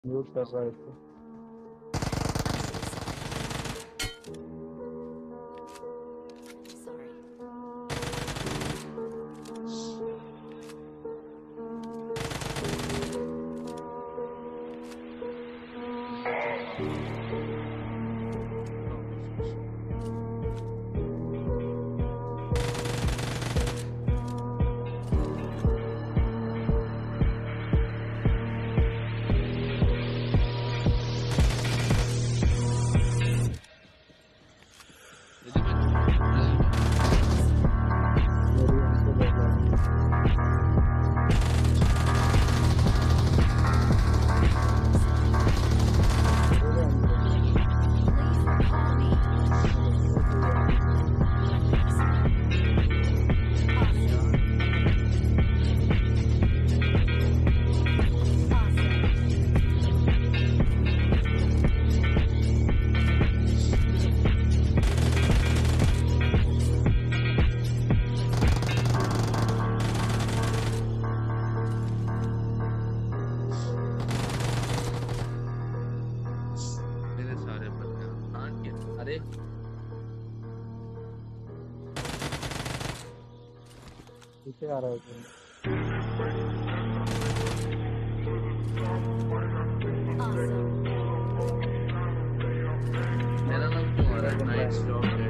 Mute कर रहा है इसको। Sorry. मेरी हमसे ले जाएंगे। बोले हमसे Please recall me. Awesome. Awesome. मेरे सारे बंदे कांड के अरे पीछे आ रहा है तुम। Awesome. मेरा नाम क्यों आ रहा है नाइट स्टॉप